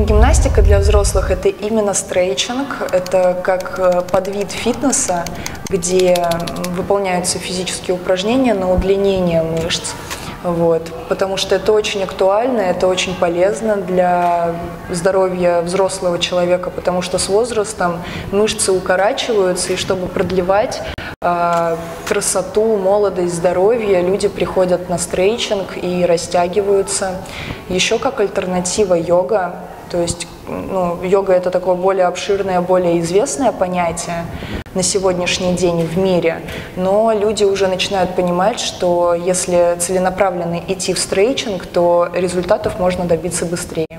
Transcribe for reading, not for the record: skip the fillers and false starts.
гимнастика для взрослых – это именно стрейчинг, это как подвид фитнеса, где выполняются физические упражнения на удлинение мышц. Вот. Потому что это очень актуально, это очень полезно для здоровья взрослого человека, потому что с возрастом мышцы укорачиваются, и чтобы продлевать красоту, молодость, здоровье, люди приходят на стрейчинг и растягиваются. Еще как альтернатива йога, то есть йога – это такое более обширное, более известное понятие на сегодняшний день в мире, но люди уже начинают понимать, что если целенаправленно идти в стрейчинг, то результатов можно добиться быстрее.